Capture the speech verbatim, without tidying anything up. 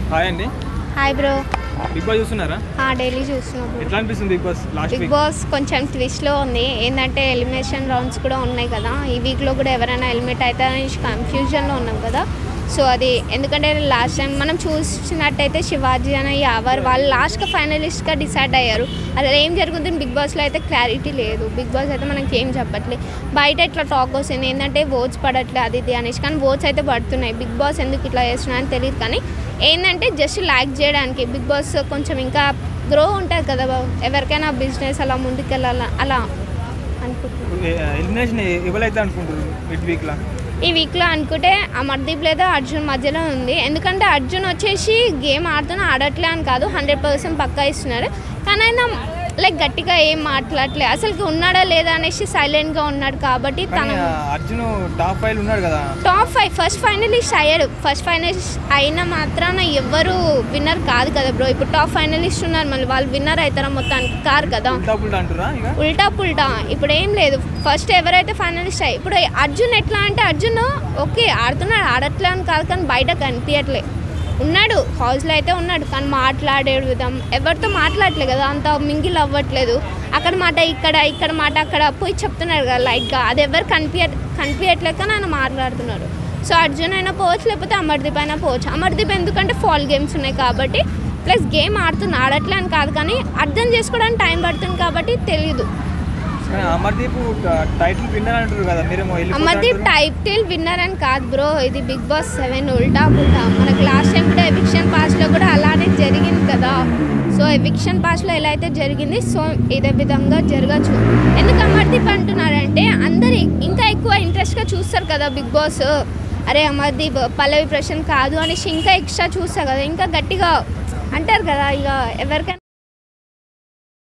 Hi అండి. Hi bro. Big boss చూస్తున్నారా? Daily చూస్తున్నాం. ఎట్లా అనిపిస్తుంది big boss last week? Big boss కొంచెం ట్విస్ట్లో ఉంది. ఏంటంటే ఎలిమినేషన్ రౌండ్స్ కూడా ఉన్నాయి కదా, ఈ వీక్లో కూడా ఎవరైనా ఎలిమినేట్ అవుతారని కన్ఫ్యూజన్లో ఉన్నాం కదా. సో అది ఎందుకంటే లాస్ట్ టైం మనం చూసినట్టయితే శివాజీ అని యావర్ వాళ్ళు లాస్ట్గా ఫైనలిస్ట్గా డిసైడ్ అయ్యారు. అసలు ఏం జరుగుతుంది బిగ్ బాస్లో అయితే క్లారిటీ లేదు. బిగ్ బాస్ అయితే మనకి ఏం చెప్పట్లేదు. బయట ఇట్లా టాక్ వస్తుంది ఏంటంటే ఓట్స్ పడట్లేదు అది ఇది అనేసి, కానీ ఓట్స్ అయితే పడుతున్నాయి. బిగ్ బాస్ ఎందుకు ఇట్లా చేస్తున్నాయని తెలియదు, కానీ ఏంటంటే జస్ట్ ల్యాక్ చేయడానికి బిగ్ బాస్ కొంచెం ఇంకా గ్రో ఉంటుంది కదా, ఎవరికైనా బిజినెస్ అలా ముందుకెళ్ళాల అలా అనుకుంటున్నాను. ఎలిమినేషన్ ఎవరైతే అనుకుంటారు మిడ్ వీక్లో? ఈ వీక్లో అనుకుంటే అమర్దీప్ లేదా అర్జున్ మధ్యలో ఉంది. ఎందుకంటే అర్జున్ వచ్చేసి గేమ్ ఆడుతున్నా ఆడట్లే అని కాదు, హండ్రెడ్ పర్సెంట్ పక్కా ఇస్తున్నారు. కానీ ఆయన లైక్ గట్టిగా ఏం మాట్లాడలే, అసలు ఉన్నాడా లేదా అనేసి సైలెంట్గా ఉన్నాడు. కాబట్టి తన అర్జున్ టాప్ ఫైవ్ ఉన్నాడు కదా, టాప్ ఫైవ్ ఫస్ట్ ఫైనలిస్ట్ అయ్యాడు. ఫస్ట్ ఫైనలిస్ట్ అయిన మాత్రాన ఎవరు విన్నర్ కాదు కదా బ్రో. ఇప్పుడు టాప్ ఫైనలిస్ట్ ఉన్నారు, మళ్ళీ వాళ్ళు విన్నర్ అవుతారా మొత్తానికి కారు కదా. ఉల్టా పుల్టా ఇప్పుడు ఏం లేదు. ఫస్ట్ ఎవరైతే ఫైనలిస్ట్ అయ్యి ఇప్పుడు అర్జున్ ఎట్లా అంటే అర్జున్ ఓకే ఆడుతున్నాడు ఆడట్లే అని కాదు, కానీ బయట కనిపించట్లే. ఉన్నాడు హౌస్లో అయితే ఉన్నాడు, కానీ మాట్లాడే విధం ఎవరితో మాట్లాడట్లేదు కదా, అంత మింగిల్ అవ్వట్లేదు. అక్కడ మాట ఇక్కడ ఇక్కడ మాట అక్కడ పోయి చెప్తున్నారు కదా లైక్గా, అది ఎవరు కనిపించ కనిపించట్లేదు కానీ ఆయన మాట్లాడుతున్నారు. సో అర్జున్ అయినా పోవచ్చు, లేకపోతే అమర్దీప్ అయినా పోవచ్చు. అమర్దీప్ ఎందుకంటే ఫాల్ గేమ్స్ ఉన్నాయి కాబట్టి, ప్లస్ గేమ్ ఆడుతుంది ఆడట్లే అని కాదు, కానీ అర్థం చేసుకోవడానికి టైం పడుతుంది కాబట్టి తెలియదు. అమర్దీప్ టైటిల్ విన్నర్ అంటారు కదా మీరేమో? అమర్దీప్ టైటిల్ విన్నర్ అని కాదు బ్రో, ఇది బిగ్ బాస్ సెవెన్ ఉల్టా పుల్టా. మనకు లాస్ట్ టైం కూడా ఎవిక్షన్ పాస్లో కూడా అలానే జరిగింది కదా. సో ఎవిక్షన్ పాస్లో ఎలా అయితే జరిగింది, సో ఇదే విధంగా జరగచ్చు. ఎందుకు అమర్దీప్ అంటున్నారంటే అందరు ఇంకా ఎక్కువ ఇంట్రెస్ట్గా చూస్తారు కదా బిగ్ బాస్. అరే అమర్దీప్ పల్లవి ప్రశాంత్ కాదు అనేసి ఇంకా ఎక్స్ట్రా చూస్తారు కదా, ఇంకా గట్టిగా అంటారు కదా. ఇక ఎవరికైనా